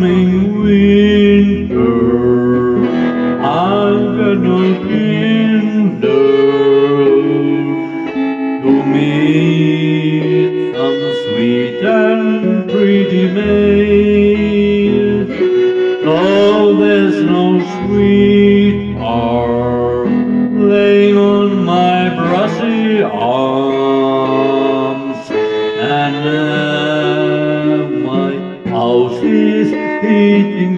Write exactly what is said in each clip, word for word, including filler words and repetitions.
coming winter, I've got no kinder to meet some sweet and pretty maid. No, there's no sweetheart laying on my brassy arms, and now my house is heating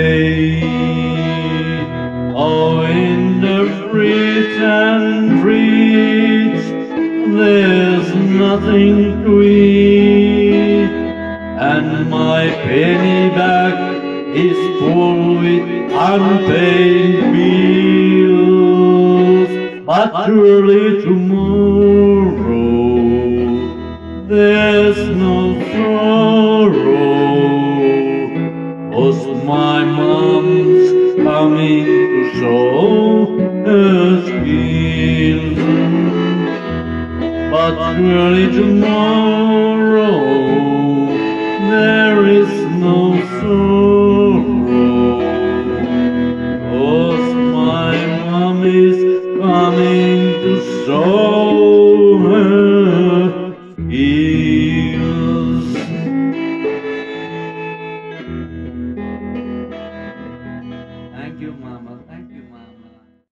pain. Oh, in the fridge and fridge there's nothing to eat, and my penny bag is full with unpaid bills. But surely tomorrow there's no sorrow, 'cause my mom's coming to show her skills. But surely tomorrow there is no sorrow, 'cause my mom is coming to show